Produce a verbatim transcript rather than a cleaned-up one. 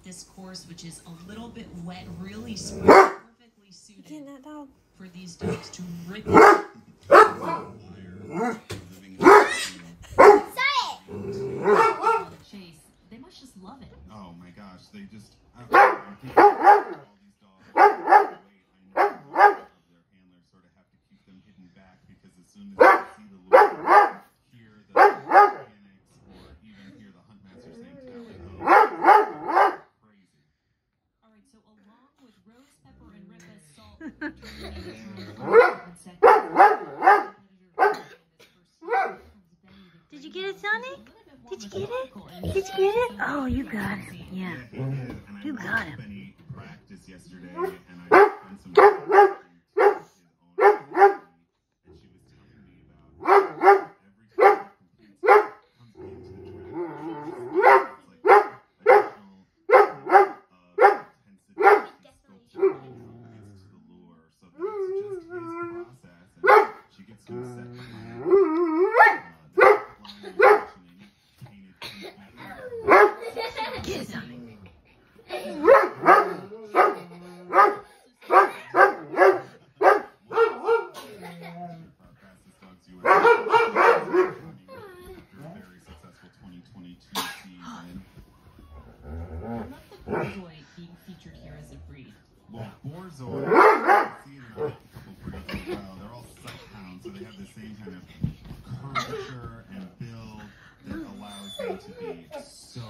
this course, which is a little bit wet, really perfectly suited for these dogs to rip it. Chase, they must just love it. Oh my gosh, they just all these dogs. I know their handlers sort of have to keep them hidden back because as soon as they see the lure, hear the mechanics, or even hear the hunt master saying tally ho, crazy. All right, so along with rose pepper and ripa salt, did you get it, Sonic? Did you get it? Did you get it? Oh, you got it. Yeah. You got him. Practice yesterday, and I spent some time with his owner, and she was telling me about every time he comes into the track. It's like additional uh, intensity and sculpture to the lure. So that's just his process, and she gets him set behind uh, the line painted. Get it, Sonic. being featured here as a breed. Well, Borzoi, see in a couple breeds as well. They're all sight hounds, so they have the same kind of curvature and build that allows them to be so